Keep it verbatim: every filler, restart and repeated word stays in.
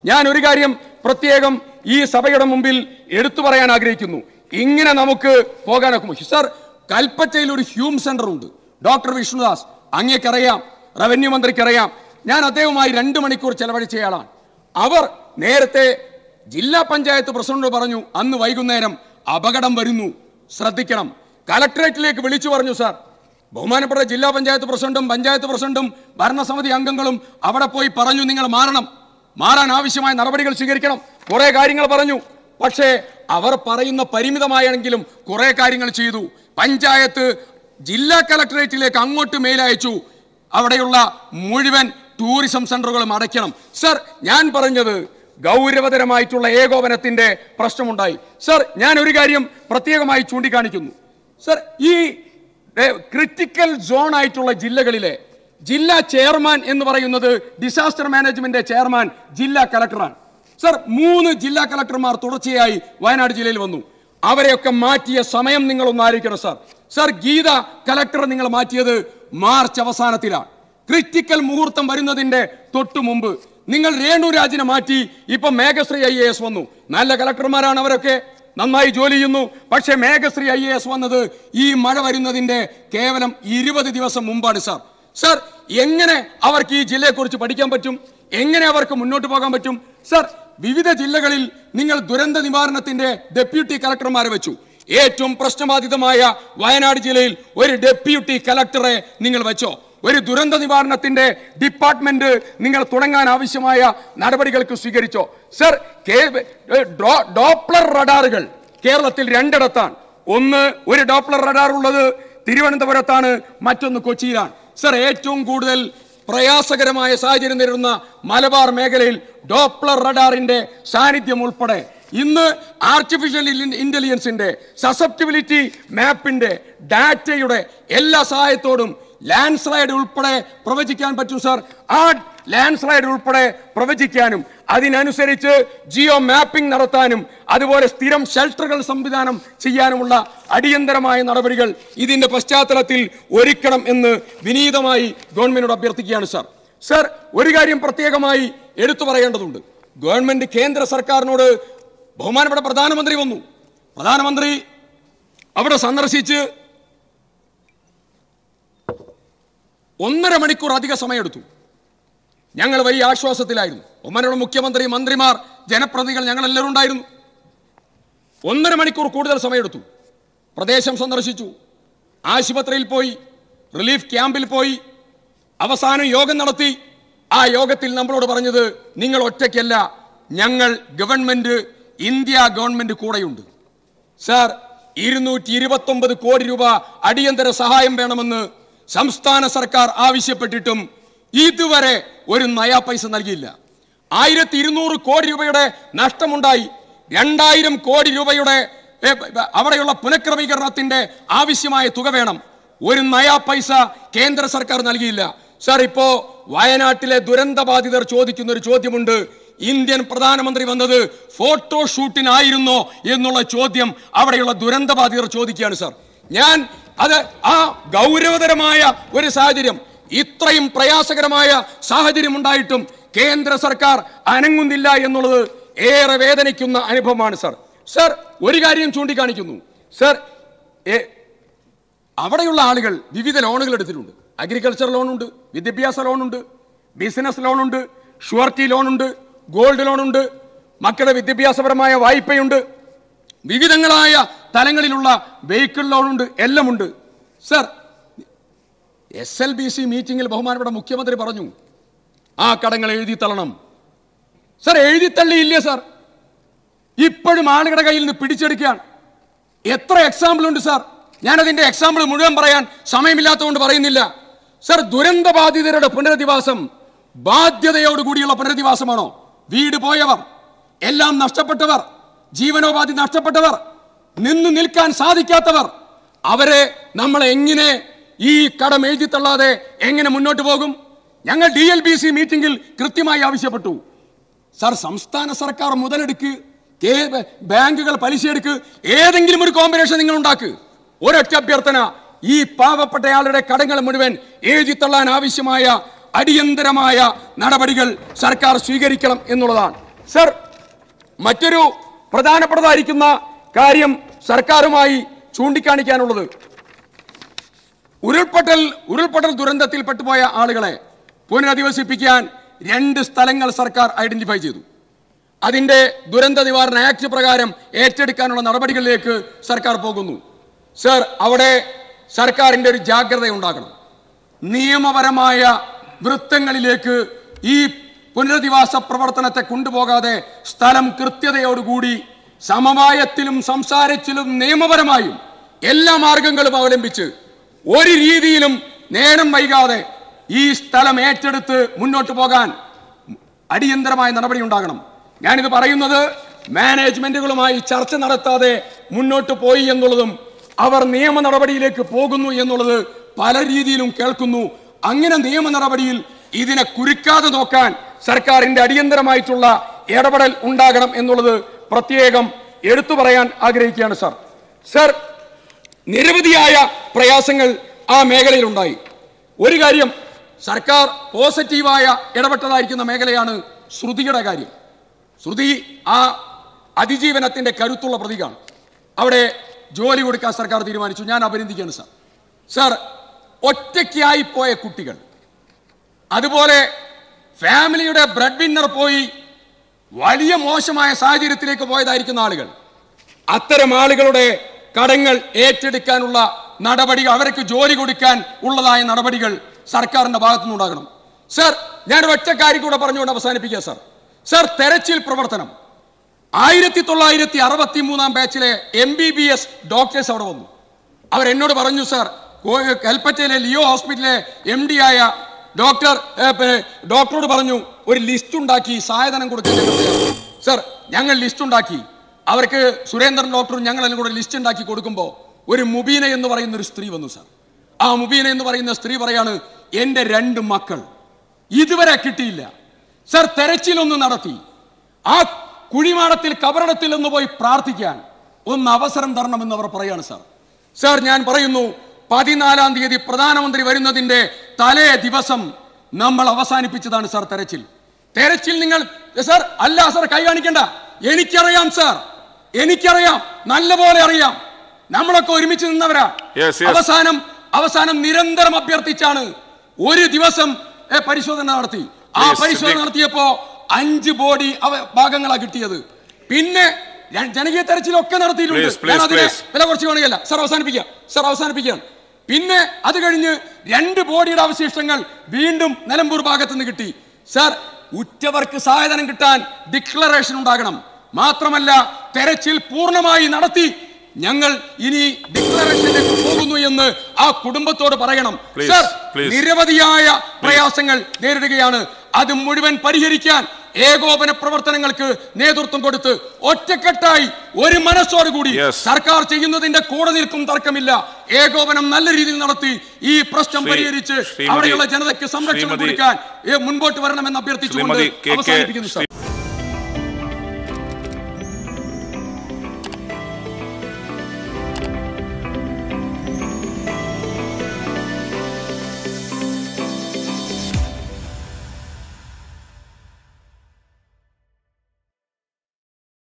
ഞാൻ ഒരു കാര്യം പ്രത്യേകം ഈ സഭയുടെ മുമ്പിൽ എടുത്തു പറയാൻ ആഗ്രഹിക്കുന്നു. ഇങ്ങനെ നമുക്ക് പോകാനൊക്കുമോ? സർ, കൽപ്പറ്റയിൽ ഒരു ഹ്യൂം സെന്റർ ഉണ്ട്. ഡോക്ടർ വിഷ്ണുദാസ് അങ്ങേക്കറിയാം, റവന്യൂ മന്ത്രിക്കറിയാം. ഞാൻ അദ്ദേഹവുമായി രണ്ട് മണിക്കൂർ ചെലവഴിച്ചയാളാണ്. അവർ നേരത്തെ ജില്ലാ പഞ്ചായത്ത് പ്രസിഡന്റ് പറഞ്ഞു, അന്ന് വൈകുന്നേരം അപകടം വരുന്നു, ശ്രദ്ധിക്കണം. കലക്ടറേറ്റിലേക്ക് വിളിച്ചു പറഞ്ഞു. സാർ, ബഹുമാനപ്പെട്ട ജില്ലാ പഞ്ചായത്ത് പ്രസിഡന്റും പഞ്ചായത്ത് പ്രസിഡന്റും ഭരണസമിതി അംഗങ്ങളും അവിടെ പോയി പറഞ്ഞു, നിങ്ങൾ മാറണം, മാറാൻ ആവശ്യമായ നടപടികൾ സ്വീകരിക്കണം. കുറെ കാര്യങ്ങൾ പറഞ്ഞു. പക്ഷേ അവർ പറയുന്ന പരിമിതമായെങ്കിലും കുറെ കാര്യങ്ങൾ ചെയ്തു. പഞ്ചായത്ത് ജില്ലാ കലക്ടറേറ്റിലേക്ക് അങ്ങോട്ട് മെയിലയച്ചു, അവിടെയുള്ള മുഴുവൻ ടൂറിസം സെന്ററുകളും അടയ്ക്കണം. സർ, ഞാൻ പറഞ്ഞത് ഗൗരവതരമായിട്ടുള്ള ഏകോപനത്തിന്റെ പ്രശ്നമുണ്ടായി. സർ, ഞാൻ ഒരു കാര്യം പ്രത്യേകമായി ചൂണ്ടിക്കാണിക്കുന്നു. സർ, ഈ ക്രിട്ടിക്കൽ സോൺ ആയിട്ടുള്ള ജില്ലകളിലെ ജില്ലാ ചെയർമാൻ എന്ന് പറയുന്നത് ഡിസാസ്റ്റർ മാനേജ്മെന്റ് ചെയർമാൻ ജില്ലാ കലക്ടറാണ്. സർ, മൂന്ന് ജില്ലാ കലക്ടർമാർ തുടർച്ചയായി വയനാട് ജില്ലയിൽ വന്നു. അവരെയൊക്കെ മാറ്റിയ സമയം നിങ്ങളൊന്ന് ആലോചിക്കണം. സാർ സാർ ഗീത കലക്ടർ നിങ്ങൾ മാറ്റിയത് മാർച്ച് അവസാനത്തിലാണ്. ക്രിട്ടിക്കൽ മുഹൂർത്തം വരുന്നതിന്റെ തൊട്ടു മുമ്പ് നിങ്ങൾ രേണുരാജിനെ മാറ്റി. ഇപ്പൊ മേഘശ്രീ ഐ എ എസ് വന്നു. നല്ല കലക്ടർമാരാണ്, അവരൊക്കെ നന്നായി ജോലി ചെയ്യുന്നു. പക്ഷെ മേഘശ്രീ ഐ എ എസ് വന്നത് ഈ മഴ വരുന്നതിന്റെ കേവലം ഇരുപത് ദിവസം മുമ്പാണ്. സാർ സാർ എങ്ങനെ അവർക്ക് ഈ ജില്ലയെക്കുറിച്ച് പഠിക്കാൻ പറ്റും? എങ്ങനെ അവർക്ക് മുന്നോട്ട് പോകാൻ പറ്റും? സാർ, വിവിധ ജില്ലകളിൽ നിങ്ങൾ ദുരന്ത നിവാരണത്തിന്റെ ഡെപ്യൂട്ടി കലക്ടർമാരെ വെച്ചു. ഏറ്റവും പ്രശ്നബാധിതമായ വയനാട് ജില്ലയിൽ ഒരു ഡെപ്യൂട്ടി കലക്ടറെ നിങ്ങൾ വെച്ചോ? ഒരു ദുരന്ത നിവാരണത്തിന്റെ ഡിപ്പാർട്ട്മെന്റ് നിങ്ങൾ തുടങ്ങാൻ ആവശ്യമായ നടപടികൾക്ക് സ്വീകരിച്ചോ? സർ, ഡോപ്ലർ റഡാറുകൾ കേരളത്തിൽ രണ്ടിടത്താണ്. ഒന്ന്, ഒരു ഡോപ്ലർ റഡാർ ഉള്ളത് തിരുവനന്തപുരത്താണ്, മറ്റൊന്ന് കൊച്ചിയിലാണ്. സർ, ഏറ്റവും കൂടുതൽ പ്രയാസകരമായ സാഹചര്യം നേരിടുന്ന മലബാർ മേഖലയിൽ ഡോപ്ലർ റഡാറിന്റെ സാന്നിധ്യം ഉൾപ്പെടെ ഇന്ന് ആർട്ടിഫിഷ്യൽ ഇന്റലിജൻസിന്റെ സസെപ്റ്റിബിലിറ്റി മാപ്പിന്റെ ഡാറ്റയുടെ എല്ലാ സഹായത്തോടും ലാൻഡ് സ്ലൈഡ് ഉൾപ്പെടെ പ്രവചിക്കാൻ പറ്റും. സാർ, ആ ലാൻഡ് സ്ലൈഡ് ഉൾപ്പെടെ പ്രവചിക്കാനും അതിനനുസരിച്ച് ജിയോ മാപ്പിംഗ് നടത്താനും അതുപോലെ സ്ഥിരം ഷെൽട്ടറുകൾ സംവിധാനം ചെയ്യാനുമുള്ള അടിയന്തരമായ നടപടികൾ ഇതിന്റെ പശ്ചാത്തലത്തിൽ ഒരുക്കണം എന്ന് വിനീതമായി ഗവൺമെന്റിനോട് അഭ്യർത്ഥിക്കുകയാണ്. സാർ സാർ ഒരു കാര്യം പ്രത്യേകമായി എടുത്തു പറയേണ്ടതുണ്ട്. ഗവൺമെന്റ് കേന്ദ്ര സർക്കാരിനോട് ബഹുമാനപ്പെട്ട പ്രധാനമന്ത്രി വന്നു. പ്രധാനമന്ത്രി അവിടെ സന്ദർശിച്ച് ഒന്നര മണിക്കൂർ അധിക സമയമെടുത്തു. ഞങ്ങൾ വലിയ ആശ്വാസത്തിലായിരുന്നു. ബഹുമാനപ്പെട്ട മുഖ്യമന്ത്രി, മന്ത്രിമാർ, ജനപ്രതിനിധികൾ ഞങ്ങളെല്ലാവരും ഉണ്ടായിരുന്നു. ഒന്നര മണിക്കൂർ കൂടുതൽ സമയമെടുത്തു. പ്രദേശം സന്ദർശിച്ചു, ആശുപത്രിയിൽ പോയി, റിലീഫ് ക്യാമ്പിൽ പോയി, അവസാനം യോഗം നടത്തി. ആ യോഗത്തിൽ നമ്മളോട് പറഞ്ഞത്, നിങ്ങൾ ഒറ്റയ്ക്കല്ല, ഞങ്ങൾ ഗവൺമെന്റ്, ഇന്ത്യ ഗവൺമെന്റ് കൂടെയുണ്ട്. സാർ, ഇരുന്നൂറ്റി ഇരുപത്തി ഒമ്പത് കോടി രൂപ അടിയന്തര സഹായം വേണമെന്ന് സംസ്ഥാന സർക്കാർ ആവശ്യപ്പെട്ടിട്ടും ഇതുവരെ ഒരു നയാ പൈസ നൽകിയില്ല. ആയിരത്തി ഇരുന്നൂറ് കോടി രൂപയുടെ നഷ്ടമുണ്ടായി. രണ്ടായിരം കോടി രൂപയുടെ അവിടെയുള്ള പുനഃക്രമീകരണത്തിന്റെ ആവശ്യമായ തുക വേണം. ഒരു നയാ പൈസ കേന്ദ്ര സർക്കാർ നൽകിയില്ല. സാർ, ഇപ്പോ വയനാട്ടിലെ ദുരന്ത ബാധിതർ ചോദിക്കുന്ന ഒരു ചോദ്യമുണ്ട്. ഇന്ത്യൻ പ്രധാനമന്ത്രി വന്നത് ഫോട്ടോഷൂട്ടിനായിരുന്നോ എന്നുള്ള ചോദ്യം അവിടെയുള്ള ദുരന്ത ബാധിതർ ചോദിക്കുകയാണ്. സാർ, ഞാൻ അത് ആ ഗൗരവതരമായ ഒരു സാഹചര്യം, ഇത്രയും പ്രയാസകരമായ സാഹചര്യം ഉണ്ടായിട്ടും കേന്ദ്ര സർക്കാർ അനങ്ങുന്നില്ല എന്നുള്ളത് ഏറെ വേദനിക്കുന്ന അനുഭവമാണ്. സാർ സാർ ഒരു കാര്യം ചൂണ്ടിക്കാണിക്കുന്നു. സാർ, അവിടെയുള്ള ആളുകൾ വിവിധ ലോണുകൾ എടുത്തിട്ടുണ്ട്. അഗ്രികൾച്ചർ ലോണുണ്ട്, വിദ്യാഭ്യാസ ലോണുണ്ട്, ബിസിനസ് ലോണുണ്ട്, ഷുവർട്ടി ലോണുണ്ട്, ഗോൾഡ് ലോണുണ്ട്, മക്കളുടെ വിദ്യാഭ്യാസപരമായ വായ്പയുണ്ട്, വിവിധങ്ങളായ തലങ്ങളിലുള്ള വെഹിക്കിൾ ലോണുണ്ട്, എല്ലാമുണ്ട്. Sir, S L B C മീറ്റിംഗിൽ ബഹുമാനപ്പെട്ട മുഖ്യമന്ത്രി പറഞ്ഞു, ആ കടങ്ങൾ എഴുതി തള്ളണം. സർ, എഴുതിത്തള്ളിയില്ലേ? സാർ, ഇപ്പോഴും ആളുകളുടെ കയ്യിൽ നിന്ന് പിടിച്ചെടുക്കുകയാണ്. എത്ര എക്സാമ്പിൾ ഉണ്ട് സാർ? ഞാനതിന്റെ എക്സാമ്പിൾ മുഴുവൻ പറയാൻ സമയമില്ലാത്തതുകൊണ്ട് പറയുന്നില്ല. സർ, ദുരന്ത ബാധിതരുടെ പുനരധിവാസം ബാധ്യതയോടുകൂടിയുള്ള പുനരധിവാസമാണോ? വീട് പോയവർ, എല്ലാം നഷ്ടപ്പെട്ടവർ, ജീവനോപാധി നഷ്ടപ്പെട്ടവർ, നിന്നു നിൽക്കാൻ സാധിക്കാത്തവർ, അവരെ നമ്മൾ എങ്ങനെ ഈ കടം എഴുതിത്തള്ളാതെ എങ്ങനെ മുന്നോട്ട് പോകും? ഞങ്ങൾ ഡി എൽ ബി സി മീറ്റിംഗിൽ കൃത്യമായി ആവശ്യപ്പെട്ടു. സാർ, സംസ്ഥാന സർക്കാർ മുതലെടുക്ക്, ബാങ്കുകൾ പലിശയെടുക്ക്, ഏതെങ്കിലും ഒരു കോമ്പിനേഷൻ നിങ്ങൾ ഉണ്ടാക്ക്. ഒരൊറ്റ അഭ്യർത്ഥന, ഈ പാവപ്പെട്ടയാളുടെ കടങ്ങൾ മുഴുവൻ എഴുതിത്തള്ളാൻ ആവശ്യമായ അടിയന്തരമായ നടപടികൾ സർക്കാർ സ്വീകരിക്കണം എന്നുള്ളതാണ്. സർ, മറ്റൊരു പ്രധാനപ്പെട്ടതായിരിക്കുന്ന കാര്യം സർക്കാരുമായി ചൂണ്ടിക്കാണിക്കാനുള്ളത്, ഉരുൾപൊട്ടൽ ഉരുൾപൊട്ടൽ ദുരന്തത്തിൽ പെട്ടുപോയ ആളുകളെ പുനരധിവസിപ്പിക്കാൻ രണ്ട് സ്ഥലങ്ങൾ സർക്കാർ ഐഡന്റിഫൈ ചെയ്തു. അതിന്റെ ദുരന്ത നിവാരണ ആക്ട് പ്രകാരം ഏറ്റെടുക്കാനുള്ള നടപടികളിലേക്ക് സർക്കാർ പോകുന്നു. സർ, അവിടെ സർക്കാരിന്റെ ഒരു ജാഗ്രത ഉണ്ടാകണം. നിയമപരമായ വൃത്തങ്ങളിലേക്ക് ഈ പുനരധിവാസ പ്രവർത്തനത്തെ കൊണ്ടുപോകാതെ സ്ഥലം കൃത്യതയോടുകൂടി സമവായത്തിലും സംസാരത്തിലും നിയമപരമായും എല്ലാ മാർഗങ്ങളും അവലംബിച്ച് ഒരു രീതിയിലും നേരം വൈകാതെ ഈ സ്ഥലം ഏറ്റെടുത്ത് മുന്നോട്ട് പോകാൻ അടിയന്തരമായ നടപടി ഉണ്ടാകണം. ഞാനിത് പറയുന്നത് മാനേജ്മെന്റുകളുമായി ചർച്ച നടത്താതെ മുന്നോട്ട് പോയി എന്നുള്ളതും അവർ നിയമ നടപടിയിലേക്ക് പോകുന്നു എന്നുള്ളത് പല രീതിയിലും കേൾക്കുന്നു. അങ്ങനെ നിയമ നടപടിയിൽ ഇതിനെ കുരുക്കാതെ നോക്കാൻ സർക്കാരിന്റെ അടിയന്തരമായിട്ടുള്ള ഇടപെടൽ ഉണ്ടാകണം എന്നുള്ളത് പ്രത്യേകം എടുത്തു പറയാൻ ആഗ്രഹിക്കുകയാണ്. സർ സർ നിരവധിയായ പ്രയാസങ്ങൾ ആ മേഖലയിൽ ഉണ്ടായി. ഒരു കാര്യം, സർക്കാർ പോസിറ്റീവായ ഇടപെട്ടതായിരിക്കുന്ന മേഖലയാണ് ശ്രുതിയുടെ കാര്യം. ശ്രുതി ആ അതിജീവനത്തിന്റെ കരുത്തുള്ള പ്രതീകമാണ്. അവിടെ ജോലി കൊടുക്കാൻ സർക്കാർ തീരുമാനിച്ചു. ഞാൻ അഭിനന്ദിക്കുകയാണ് സർ. സർ, ഒറ്റയ്ക്കായി പോയ കുട്ടികൾ, അതുപോലെ ഫാമിലിയുടെ ബ്രെഡ് വിന്നർ പോയി വലിയ മോശമായ സാഹചര്യത്തിലേക്ക് പോയതായിരിക്കുന്ന ആളുകൾ, അത്തരം ആളുകളുടെ കടങ്ങൾ ഏറ്റെടുക്കാനുള്ള നടപടികൾ, അവർക്ക് ജോലി കൊടുക്കാൻ ഉള്ളതായ നടപടികൾ സർക്കാരിന്റെ ഭാഗത്തുനിന്നുണ്ടാകണം. സർ, ഞാൻ ഒറ്റ കാര്യം കൂടെ പറഞ്ഞുകൊണ്ട് അവസാനിപ്പിക്കുക. സർ സർ തെരച്ചിൽ പ്രവർത്തനം, ആയിരത്തി തൊള്ളായിരത്തി അറുപത്തി മൂന്നാം ബാച്ചിലെ M B B S doctors അവിടെ വന്നു. അവരെന്നോട് പറഞ്ഞു, സർ, കൽപ്പറ്റയിലെ ലിയോ ഹോസ്പിറ്റലിലെ എം ഡി ആയ ഡോക്ടർ ഡോക്ടറോട് പറഞ്ഞു ഒരു ലിസ്റ്റ് ഉണ്ടാക്കി സായധനം കൊടുക്കാൻ. സർ, ഞങ്ങൾ ലിസ്റ്റ് ഉണ്ടാക്കി. അവർക്ക് സുരേന്ദ്രൻ ഡോക്ടറും ഞങ്ങളെല്ലാം കൂടെ ലിസ്റ്റ് ഉണ്ടാക്കി കൊടുക്കുമ്പോൾ ഒരു മുബീന എന്ന് പറയുന്ന ഒരു സ്ത്രീ വന്നു. സർ, ആ മുബീന എന്ന് പറയുന്ന സ്ത്രീ പറയാണ്, എൻ്റെ രണ്ട് മക്കൾ ഇതുവരെ കിട്ടിയില്ല. സർ, തെരച്ചിലൊന്ന് നടത്തി ആ കുഴിമാടത്തിൽ കബറടത്തിൽ ഒന്ന് പോയി പ്രാർത്ഥിക്കാൻ ഒന്ന് അവസരം തരണമെന്ന് അവർ പറയാണ്. സർ സർ ഞാൻ പറയുന്നു, പതിനാലാം തീയതി പ്രധാനമന്ത്രി വരുന്നതിന്റെ തലേ ദിവസം നമ്മൾ അവസാനിപ്പിച്ചതാണ് സർ തെരച്ചിൽ. തെരച്ചിൽ നിങ്ങൾ സർ അല്ല സർ കൈ കാണിക്കണ്ട. എനിക്കറിയാം സർ, എനിക്കറിയാം, നല്ലപോലെ അറിയാം. നമ്മളൊക്കെ ഒരുമിച്ച് നിന്നവരാ. അവസാനം അവസാനം നിരന്തരം അഭ്യർത്ഥിച്ചാണ് ഒരു ദിവസം പരിശോധന നടത്തി. ആ പരിശോധന നടത്തിയപ്പോ അഞ്ച് ബോഡി ഭാഗങ്ങളാ കിട്ടിയത്. പിന്നെ ജനകീയ തെരച്ചിലൊക്കെ നടത്തിയിട്ടുണ്ട്. ഞാൻ അതിനെ വില കുറച്ച് കാണുകയല്ല. സർ അവസാനിപ്പിക്കാം സർ അവസാനിപ്പിക്കാം പിന്നെ അത് കഴിഞ്ഞ് രണ്ട് ബോഡിയുടെ അവശിഷ്ടങ്ങൾ വീണ്ടും നിലമ്പൂർ ഭാഗത്ത് നിന്ന് കിട്ടി. സർ, ഉറ്റവർക്ക് സഹായധനം കിട്ടാൻ ഡിക്ലറേഷൻ ഉണ്ടാകണം. മാത്രമല്ല തെരച്ചിൽ പൂർണ്ണമായി നടത്തി ഞങ്ങൾ ഇനി ഡിക്ലറേഷനിലേക്ക് പോകുന്നു എന്ന് ആ കുടുംബത്തോട് പറയണം. സർ, നിരവധിയായ പ്രയാസങ്ങൾ നേരിടുകയാണ്. അത് മുഴുവൻ പരിഹരിക്കാൻ ഏകോപന പ്രവർത്തനങ്ങൾക്ക് നേതൃത്വം കൊടുത്ത് ഒറ്റക്കെട്ടായി ഒരു മനസ്സോടുകൂടി സർക്കാർ ചെയ്യുന്നതിന്റെ കൂടെ നിൽക്കും തർക്കമില്ല. ഏകോപനം നല്ല രീതിയിൽ നടത്തി ഈ പ്രശ്നം പരിഹരിച്ച് അവിടെയുള്ള ജനതയ്ക്ക് സംരക്ഷണം കൊടുക്കാൻ മുൻപോട്ട് വരണമെന്ന് അഭ്യർത്ഥിച്ചുകൊണ്ട് അവസാനിപ്പിക്കുന്നു.